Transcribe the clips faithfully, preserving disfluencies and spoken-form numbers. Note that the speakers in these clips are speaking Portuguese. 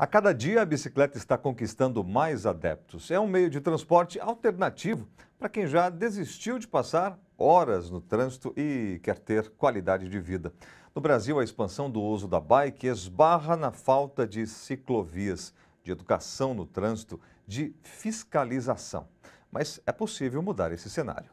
A cada dia, a bicicleta está conquistando mais adeptos. É um meio de transporte alternativo para quem já desistiu de passar horas no trânsito e quer ter qualidade de vida. No Brasil, a expansão do uso da bike esbarra na falta de ciclovias, de educação no trânsito, de fiscalização. Mas é possível mudar esse cenário.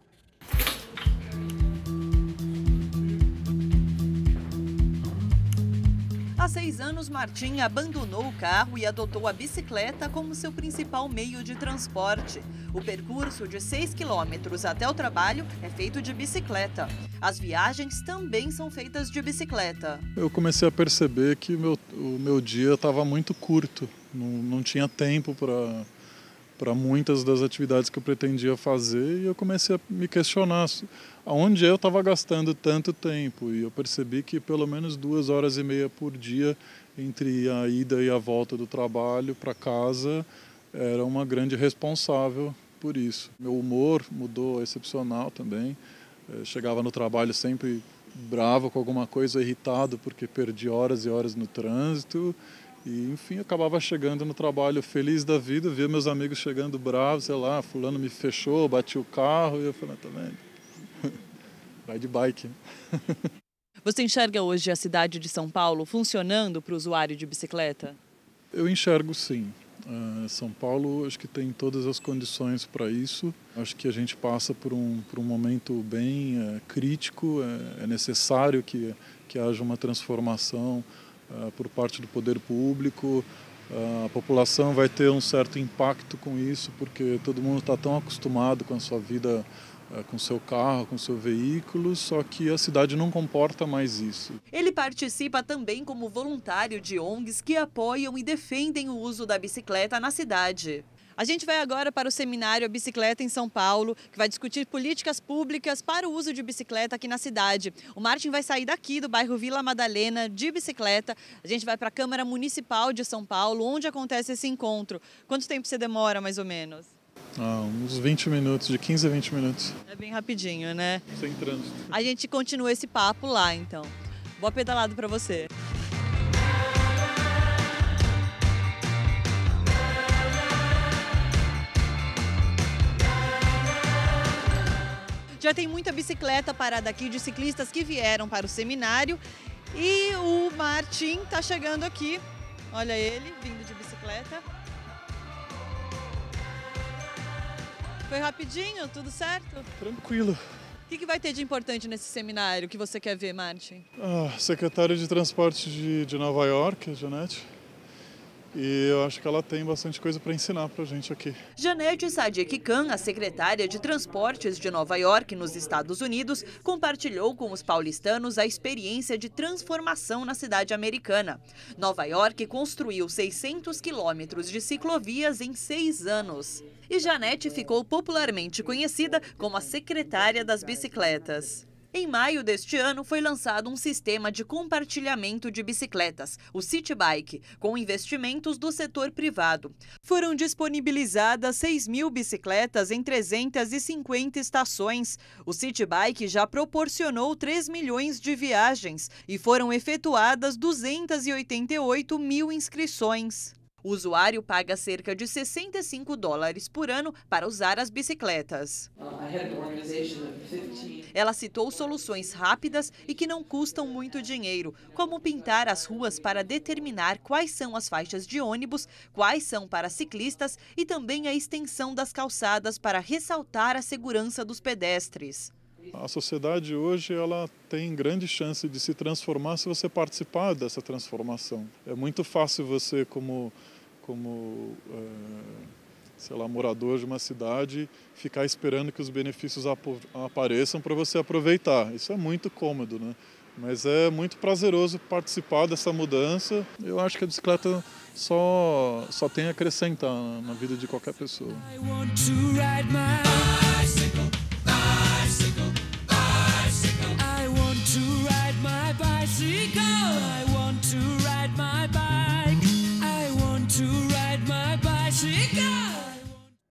Há seis anos, Martim abandonou o carro e adotou a bicicleta como seu principal meio de transporte. O percurso de seis quilômetros até o trabalho é feito de bicicleta. As viagens também são feitas de bicicleta. Eu comecei a perceber que meu, o meu dia estava muito curto, não, não tinha tempo para para muitas das atividades que eu pretendia fazer, e eu comecei a me questionar aonde eu estava gastando tanto tempo, e eu percebi que pelo menos duas horas e meia por dia entre a ida e a volta do trabalho para casa era uma grande responsável por isso. Meu humor mudou excepcional também, eu chegava no trabalho sempre bravo com alguma coisa, irritado porque perdi horas e horas no trânsito. E, enfim, acabava chegando no trabalho feliz da vida, via meus amigos chegando bravos, sei lá, fulano me fechou, bati o carro, e eu falei, tá vendo? Vai de bike. Você enxerga hoje a cidade de São Paulo funcionando para o usuário de bicicleta? Eu enxergo sim. Uh, São Paulo acho que tem todas as condições para isso. Acho que a gente passa por um, por um momento bem uh, crítico, é, é necessário que, que haja uma transformação Uh, por parte do poder público. Uh, a população vai ter um certo impacto com isso, porque todo mundo está tão acostumado com a sua vida, uh, com seu carro, com seu veículo, só que a cidade não comporta mais isso. Ele participa também como voluntário de O N Gs que apoiam e defendem o uso da bicicleta na cidade. A gente vai agora para o seminário A Bicicleta em São Paulo, que vai discutir políticas públicas para o uso de bicicleta aqui na cidade. O Martin vai sair daqui do bairro Vila Madalena de bicicleta. A gente vai para a Câmara Municipal de São Paulo, onde acontece esse encontro. Quanto tempo você demora, mais ou menos? Ah, uns vinte minutos, de quinze a vinte minutos. É bem rapidinho, né? Sem trânsito. A gente continua esse papo lá, então. Boa pedalada para você. Já tem muita bicicleta parada aqui de ciclistas que vieram para o seminário e o Martim está chegando aqui. Olha ele, vindo de bicicleta. Foi rapidinho, tudo certo? Tranquilo. O que, que vai ter de importante nesse seminário que você quer ver, Martim? Ah, secretária de Transporte de, de Nova York, a Janete. E eu acho que ela tem bastante coisa para ensinar para a gente aqui. Janete Sadiq Khan, a secretária de Transportes de Nova York, nos Estados Unidos, compartilhou com os paulistanos a experiência de transformação na cidade americana. Nova York construiu seiscentos quilômetros de ciclovias em seis anos. E Janete ficou popularmente conhecida como a secretária das bicicletas. Em maio deste ano, foi lançado um sistema de compartilhamento de bicicletas, o City Bike, com investimentos do setor privado. Foram disponibilizadas seis mil bicicletas em trezentas e cinquenta estações. O City Bike já proporcionou três milhões de viagens e foram efetuadas duzentas e oitenta e oito mil inscrições. O usuário paga cerca de sessenta e cinco dólares por ano para usar as bicicletas. Ela citou soluções rápidas e que não custam muito dinheiro, como pintar as ruas para determinar quais são as faixas de ônibus, quais são para ciclistas e também a extensão das calçadas para ressaltar a segurança dos pedestres. A sociedade hoje ela tem grande chance de se transformar se você participar dessa transformação. É muito fácil você, como, como é, sei lá, morador de uma cidade, ficar esperando que os benefícios apareçam para você aproveitar. Isso é muito cômodo, né? Mas é muito prazeroso participar dessa mudança. Eu acho que a bicicleta só, só tem a acrescentar na vida de qualquer pessoa.